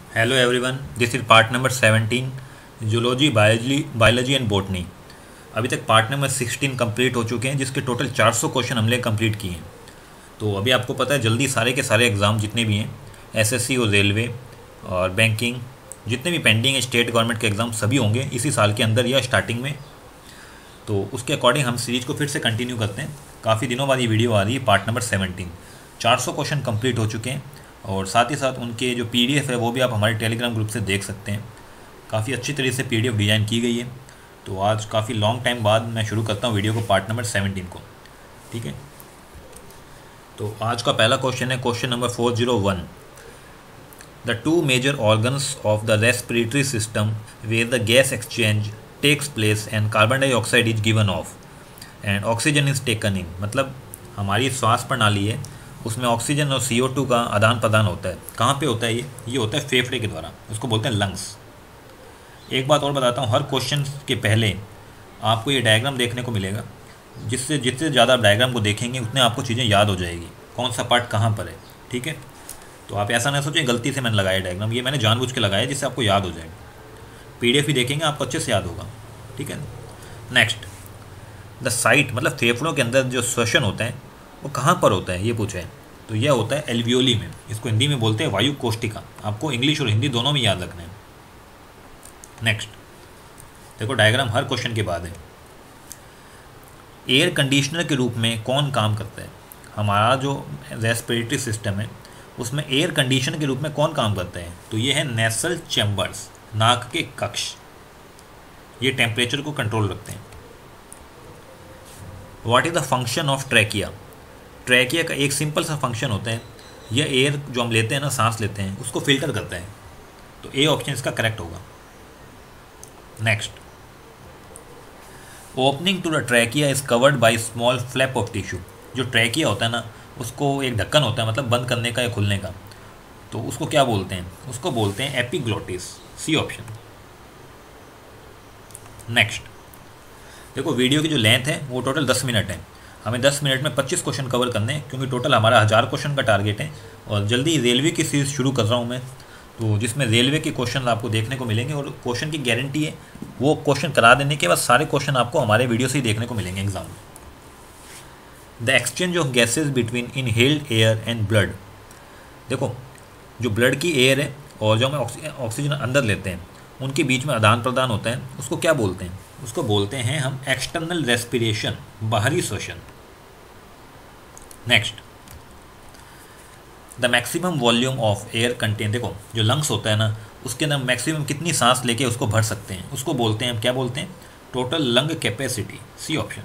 Hello everyone, this is part number 17 zoology biology and botany. अभी तक part number 16 complete हो चुके हैं, जिसके टोटल 400 क्वेश्चन हमने कंप्लीट किए हैं। तो अभी आपको पता है जल्दी सारे के सारे एग्ज़ाम जितने भी हैं, एसएससी और रेलवे और बैंकिंग, जितने भी पेंडिंग है स्टेट गवर्नमेंट के एग्ज़ाम सभी होंगे इसी साल के अंदर या स्टार्टिंग में। तो उसके अकॉर्डिंग हम सीरीज़ को फिर से कंटिन्यू करते हैं। काफ़ी दिनों बाद ये वीडियो आ रही है, पार्ट नंबर 17। 400 क्वेश्चन कंप्लीट हो चुके हैं और साथ ही साथ उनके जो पीडीएफ है वो भी आप हमारे टेलीग्राम ग्रुप से देख सकते हैं। काफ़ी अच्छी तरीके से पीडीएफ डिज़ाइन की गई है। तो आज काफ़ी लॉन्ग टाइम बाद मैं शुरू करता हूँ वीडियो को, पार्ट नंबर 17 को। ठीक है, तो आज का पहला क्वेश्चन है question number 401। The two major organs of the respiratory system where the gas exchange takes place and carbon dioxide is given off and oxygen is taken in. मतलब हमारी श्वास प्रणाली है, उसमें ऑक्सीजन और CO2 का आदान प्रदान होता है। कहाँ पे होता है ये होता है फेफड़े के द्वारा, उसको बोलते हैं लंग्स। एक बात और बताता हूँ, हर क्वेश्चन के पहले आपको ये डायग्राम देखने को मिलेगा, जिससे जितने ज़्यादा आप डायग्राम को देखेंगे उतने आपको चीज़ें याद हो जाएगी, कौन सा पार्ट कहाँ पर है। ठीक है, तो आप ऐसा ना सोचें गलती से मैंने लगाया डायग्राम, ये मैंने जानबूझ के लगाया जिससे आपको याद हो जाए। PDF ही देखेंगे आपको अच्छे से याद होगा। ठीक है, नेक्स्ट, द साइट मतलब फेफड़ों के अंदर जो श्वसन होता है वो कहाँ पर होता है ये पूछा है। तो यह होता है एल्वियोली में, इसको हिंदी में बोलते हैं वायु कोष्टिका। आपको इंग्लिश और हिंदी दोनों में याद रखना है। नेक्स्ट देखो, डायग्राम हर क्वेश्चन के बाद है। एयर कंडीशनर के रूप में कौन काम करता है? हमारा जो रेस्पिरेटरी सिस्टम है उसमें एयर कंडीशनर के रूप में कौन काम करता है? तो ये है नेसल चैम्बर्स, नाक के कक्ष। ये टेम्परेचर को कंट्रोल रखते हैं। What is the function of trachea? Trachea का एक सिंपल सा फंक्शन होता है, यह एयर जो हम लेते हैं ना, सांस लेते हैं, उसको फिल्टर करता है। तो ए ऑप्शन इसका करेक्ट होगा। Next, opening to the trachea is covered by small flap of tissue. जो ट्रैकिया होता है ना, उसको एक ढक्कन होता है, मतलब बंद करने का या खुलने का। तो उसको क्या बोलते हैं? उसको बोलते हैं एपिग्लोटिस, सी ऑप्शन। नेक्स्ट देखो, वीडियो की जो लेंथ है वो टोटल 10 मिनट है। हमें 10 मिनट में 25 क्वेश्चन कवर करने हैं, क्योंकि टोटल हमारा 1000 क्वेश्चन का टारगेट है। और जल्दी रेलवे की सीरीज़ शुरू कर रहा हूँ मैं, तो जिसमें रेलवे के क्वेश्चन आपको देखने को मिलेंगे। और क्वेश्चन की गारंटी है, वो क्वेश्चन करा देने के बाद सारे क्वेश्चन आपको हमारे वीडियो से ही देखने को मिलेंगे एग्जाम में। The exchange of gases between inhaled air and blood. देखो, जो ब्लड की एयर है और जो हम ऑक्सीजन अंदर लेते हैं, उनके बीच में आदान प्रदान होता है, उसको क्या बोलते हैं? उसको बोलते हैं हम एक्सटर्नल रेस्पिरेशन, बाहरी श्वसन। Next, the maximum volume of air content. देखो, जो लंग्स होता है ना, उसके अंदर मैक्सिमम कितनी सांस लेके उसको भर सकते हैं, उसको बोलते हैं हम क्या बोलते हैं? Total lung capacity, C option.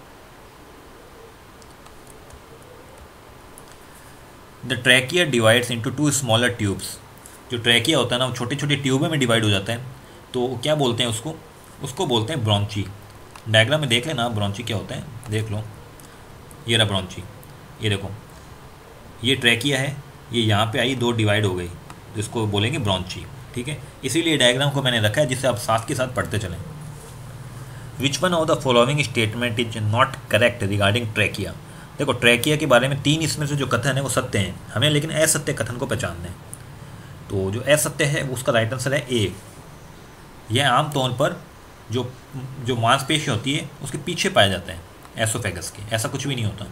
The trachea divides into 2 smaller tubes. जो ट्रैकिया होता है ना, वो छोटी छोटी ट्यूबों में डिवाइड हो जाता है। तो क्या बोलते हैं उसको? उसको बोलते हैं ब्रोंची। डायग्राम में देख लेना ब्रोंची क्या होता है, देख लो। ये रहा ब्रोंची, ये देखो, ये ट्रैकिया है, ये यहाँ पे आई, 2 डिवाइड हो गई, तो इसको बोलेंगे ब्रोंची। ठीक है, इसीलिए डायग्राम को मैंने रखा है जिससे आप साथ के साथ पढ़ते चलें। Which one of the following statement is not correct regarding trachea? देखो, ट्रैकिया के बारे में 3 इसमें से जो कथन है वो सत्य हैं, हमें लेकिन असत्य कथन को पहचानना है। तो जो असत्य है उसका राइट आंसर है ए। यह आमतौर पर जो जो मांसपेशी होती है उसके पीछे पाया जाता है, एसोफेगस के। ऐसा कुछ भी नहीं होता,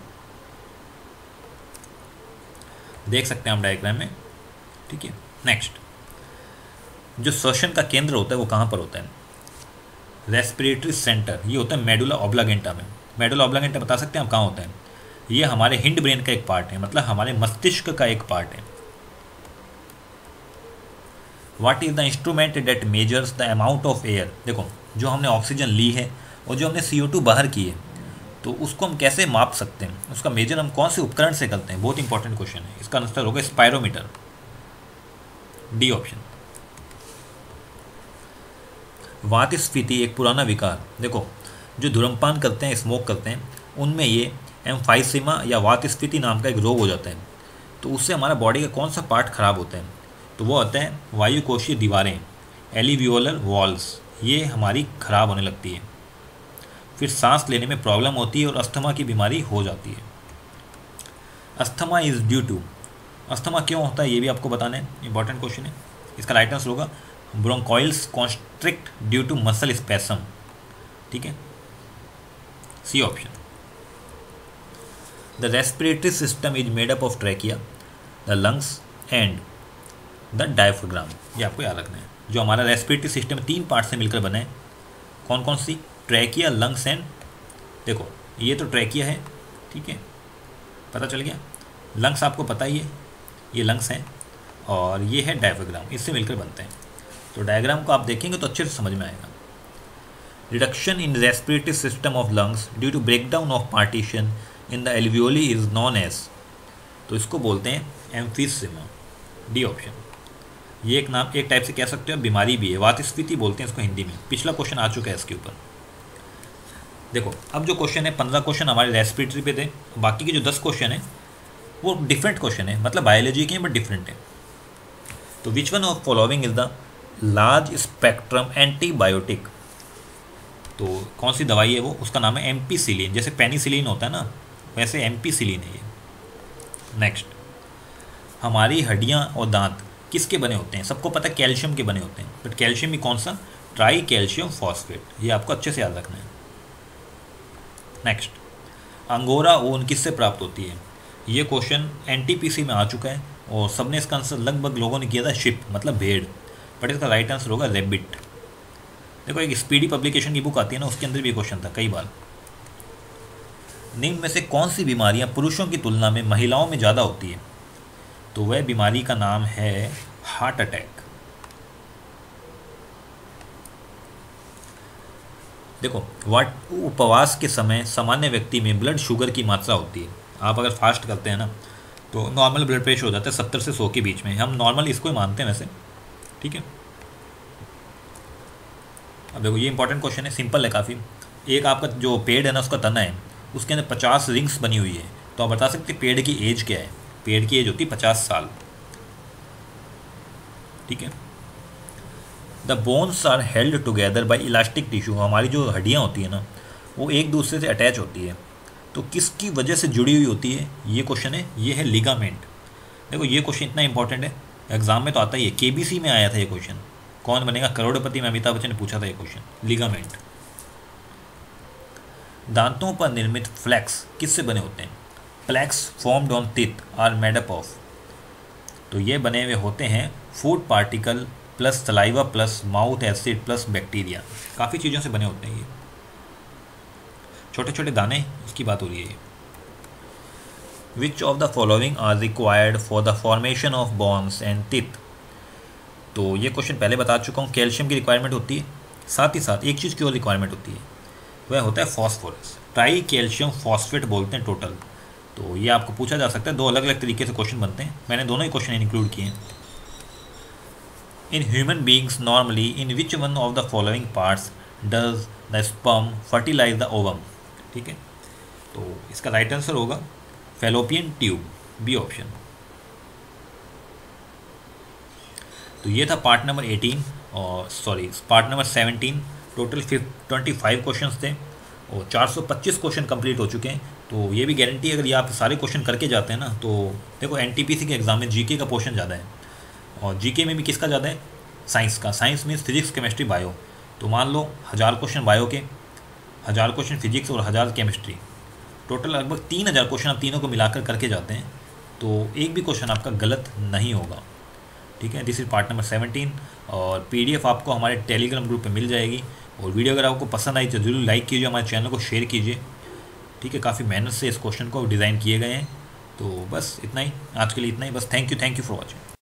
देख सकते हैं हम डायग्राम में। ठीक है, नेक्स्ट, जो श्वसन का केंद्र होता है वो कहाँ पर होता है? रेस्पिरेटरी सेंटर, ये होता है मेडुला ऑब्लागेंटा में। मेडुला ऑब्लागेंटा बता सकते हैं आप कहाँ होता है? ये हमारे हिंड ब्रेन का एक पार्ट है, मतलब हमारे मस्तिष्क का एक पार्ट है। What is the instrument that measures the amount of air? देखो, जो हमने ऑक्सीजन ली है और जो हमने CO2 बाहर की है, तो उसको हम कैसे माप सकते हैं? उसका मेजर हम कौन से उपकरण से करते हैं? बहुत इंपॉर्टेंट क्वेश्चन है। इसका आंसर होगा स्पायरोमीटर, डी ऑप्शन। वात स्फीति एक पुराना विकार। देखो, जो धूम्रपान करते हैं, स्मोक करते हैं, उनमें ये एम्फाइसीमा या वात स्फीति नाम का एक रोग हो जाता है। तो उससे हमारा बॉडी का कौन सा पार्ट खराब होता है? तो वो होता है वायुकोशीय दीवारें, एलिवियोलर वॉल्स, ये हमारी खराब होने लगती है। फिर सांस लेने में प्रॉब्लम होती है और अस्थमा की बीमारी हो जाती है। Asthma is due to, asthma क्यों होता है ये भी आपको बताना है, इंपॉर्टेंट क्वेश्चन है। इसका राइट आंसर होगा bronchioles constrict due to muscle spasm, ठीक है, C option. The respiratory system is made up of trachea, the lungs and the diaphragm. ये आपको याद रखना है। जो हमारा रेस्पिरेटरी सिस्टम 3 पार्ट से मिलकर बना है, कौन कौन सी? ट्रैकिया, लंग्स एंड, देखो ये तो ट्रैकिया है, ठीक है, पता चल गया। लंग्स आपको पता ही है, ये लंग्स हैं, और ये है डायफ्राम, इससे मिलकर बनते हैं। तो डायग्राम को आप देखेंगे तो अच्छे से समझ में आएगा। Reduction in respiratory system of lungs due to breakdown of partition in the alveoli is known as, तो इसको बोलते हैं एम्फीसेमा, डी ऑप्शन। ये एक नाम, एक टाइप से कह सकते हो, बीमारी भी है, वातस्फीति बोलते हैं इसको हिंदी में। पिछला क्वेश्चन आ चुका है इसके ऊपर। देखो अब जो क्वेश्चन है, 15 क्वेश्चन हमारे रेस्पिरेटरी पे थे, बाकी के जो 10 क्वेश्चन है वो डिफरेंट क्वेश्चन है, मतलब बायोलॉजी के हैं बट डिफरेंट है। तो which one of following is the large spectrum antibiotic, तो कौन सी दवाई है वो? उसका नाम है एम्पीसिलिन। जैसे पेनिसिलिन होता है ना, वैसे एम्पीसिलिन है ये। नेक्स्ट, हमारी हड्डियाँ और दांत किसके बने होते हैं? सबको पता है कैल्शियम के बने होते हैं, बट कैल्शियम भी कौन सा? ट्राई कैल्शियम फॉस्फेट, ये आपको अच्छे से याद रखना है। नेक्स्ट, अंगोरा ऊन किससे प्राप्त होती है? ये क्वेश्चन एनटीपीसी में आ चुका है और सबने इसका आंसर लगभग लोगों ने किया था शिप, मतलब भेड़, बट इसका राइट आंसर होगा रेबिट। देखो एक स्पीडी पब्लिकेशन की बुक आती है ना, उसके अंदर भी क्वेश्चन था कई बार। निम्न में से कौन सी बीमारियां पुरुषों की तुलना में महिलाओं में ज़्यादा होती है? तो वह बीमारी का नाम है हार्ट अटैक। देखो उपवास के समय सामान्य व्यक्ति में ब्लड शुगर की मात्रा होती है। आप अगर फास्ट करते हैं ना तो नॉर्मल ब्लड प्रेशर हो जाता है 70 से 100 के बीच में, हम नॉर्मल इसको ही मानते हैं वैसे, ठीक है। अब देखो ये इंपॉर्टेंट क्वेश्चन है, सिंपल है काफ़ी। एक आपका जो पेड़ है ना, उसका तना है, उसके अंदर 50 रिंग्स बनी हुई है, तो आप बता सकते पेड़ की एज क्या है? पेड़ की एज होती है 50 साल, ठीक है। The bones are held together by elastic tissue, हमारी जो हड्डियाँ होती है ना वो एक दूसरे से अटैच होती है, तो किसकी वजह से जुड़ी हुई होती है? ये क्वेश्चन है, ये है लिगामेंट। देखो ये क्वेश्चन इतना इंपॉर्टेंट है, एग्जाम में तो आता ही है, केबीसी में आया था ये क्वेश्चन। कौन बनेगा करोड़पति में अमिताभ बच्चन ने पूछा था ये क्वेश्चन, लिगामेंट। दांतों पर निर्मित फ्लैक्स किससे बने होते हैं? Flakes formed on teeth are made up of, तो ये बने हुए होते हैं food particle plus saliva plus mouth acid plus bacteria, काफ़ी चीज़ों से बने होते हैं ये, छोटे छोटे दाने, इसकी बात हो रही है। Which of the following are required for the formation of bones and teeth, तो ये क्वेश्चन पहले बता चुका हूँ, कैल्शियम की रिक्वायरमेंट होती है, साथ ही साथ एक चीज़ की और रिक्वायरमेंट होती है, वह होता है फॉस्फोरस, ट्राई कैल्शियम फॉस्फेट बोलते हैं टोटल। तो ये आपको पूछा जा सकता है, दो अलग अलग तरीके से क्वेश्चन बनते हैं, मैंने दोनों ही क्वेश्चन इंक्लूड किए हैं। In human beings normally in which one of the following parts does the sperm fertilize the ovum, ठीक है। तो इसका राइट आंसर होगा फैलोपियन ट्यूब, बी ऑप्शन। तो ये था पार्ट नंबर 18 और पार्ट नंबर 17। टोटल 25 क्वेश्चंस थे और 425 क्वेश्चन कंप्लीट हो चुके हैं। तो ये भी गारंटी है, अगर ये आप सारे क्वेश्चन करके जाते हैं ना, तो देखो एनटीपीसी के एग्जाम में जीके का पोर्शन ज़्यादा है, और जीके में भी किसका ज़्यादा है? साइंस का। Science means physics chemistry bio, तो मान लो 1000 क्वेश्चन बायो के, 1000 क्वेश्चन फिजिक्स और 1000 केमिस्ट्री, टोटल लगभग 3000 क्वेश्चन आप तीनों को मिलाकर करके जाते हैं, तो एक भी क्वेश्चन आपका गलत नहीं होगा, ठीक है। दिस इज पार्ट नंबर 17 और पीडीएफ आपको हमारे टेलीग्राम ग्रुप पे मिल जाएगी। और वीडियो अगर आपको पसंद आई तो जरूर लाइक कीजिए, हमारे चैनल को शेयर कीजिए, ठीक है। काफ़ी मेहनत से इस क्वेश्चन को डिज़ाइन किए गए हैं। तो बस इतना ही आज के लिए, इतना ही बस। Thank you for watching.